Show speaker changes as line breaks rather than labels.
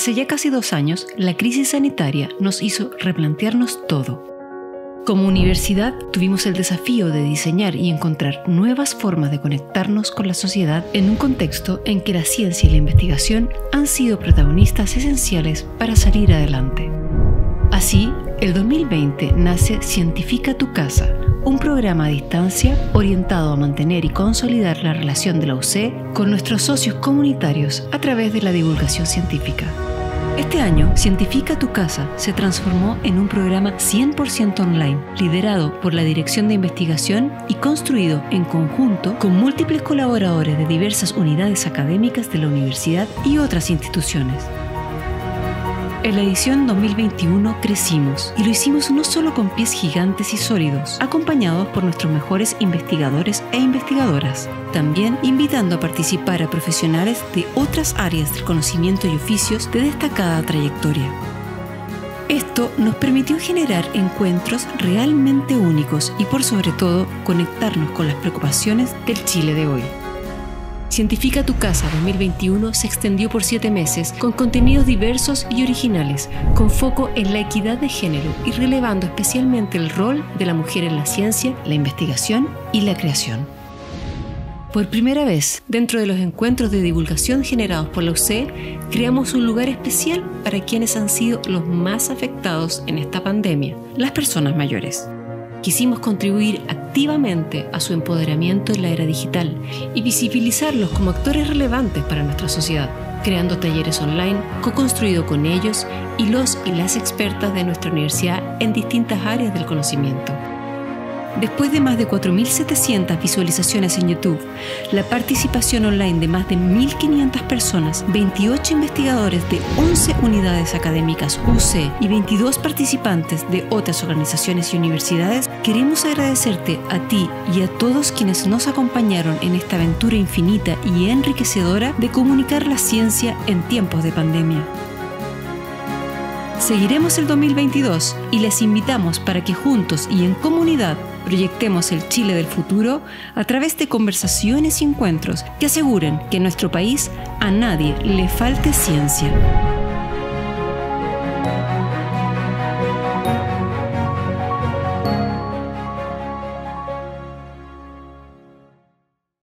Hace ya casi 2 años, la crisis sanitaria nos hizo replantearnos todo. Como universidad, tuvimos el desafío de diseñar y encontrar nuevas formas de conectarnos con la sociedad en un contexto en que la ciencia y la investigación han sido protagonistas esenciales para salir adelante. Así, el 2020 nace Cientifica tu Casa, un programa a distancia orientado a mantener y consolidar la relación de la UC con nuestros socios comunitarios a través de la divulgación científica. Este año, Cientifica tu Casa se transformó en un programa 100% online, liderado por la Dirección de Investigación y construido en conjunto con múltiples colaboradores de diversas unidades académicas de la universidad y otras instituciones. En la edición 2021 crecimos y lo hicimos no solo con pies gigantes y sólidos, acompañados por nuestros mejores investigadores e investigadoras, también invitando a participar a profesionales de otras áreas del conocimiento y oficios de destacada trayectoria. Esto nos permitió generar encuentros realmente únicos y por sobre todo conectarnos con las preocupaciones del Chile de hoy. Cientifica tu Casa 2021 se extendió por 7 meses con contenidos diversos y originales, con foco en la equidad de género y relevando especialmente el rol de la mujer en la ciencia, la investigación y la creación. Por primera vez, dentro de los encuentros de divulgación generados por la UC, creamos un lugar especial para quienes han sido los más afectados en esta pandemia, las personas mayores. Quisimos contribuir activamente a su empoderamiento en la era digital y visibilizarlos como actores relevantes para nuestra sociedad, creando talleres online co-construidos con ellos y los y las expertas de nuestra universidad en distintas áreas del conocimiento. Después de más de 4.700 visualizaciones en YouTube, la participación online de más de 1.500 personas, 28 investigadores de 11 unidades académicas UC y 22 participantes de otras organizaciones y universidades, queremos agradecerte a ti y a todos quienes nos acompañaron en esta aventura infinita y enriquecedora de comunicar la ciencia en tiempos de pandemia. Seguiremos el 2022 y les invitamos para que juntos y en comunidad proyectemos el Chile del futuro a través de conversaciones y encuentros que aseguren que en nuestro país a nadie le falte ciencia.